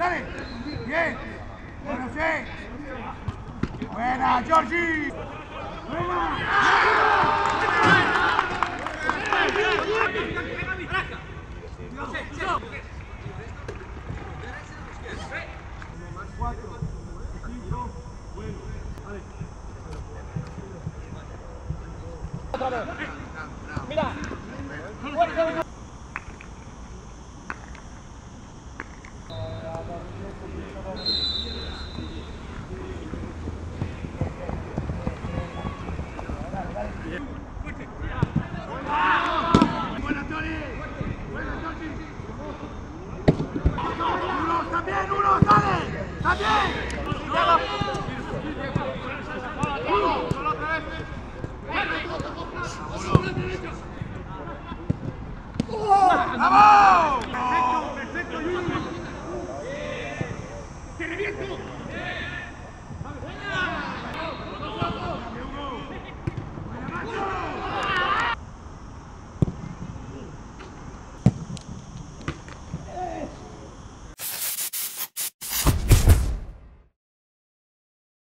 dale. Bien. Bueno, sí. Buena, Georgie. Buena. Otra vez. Mira. Fuerza. Buena, Tony. Buena, Tony. Uno, también, uno, dale. También. ¡Vamos! Perfecto, perfecto, Luis. ¡Te reviento!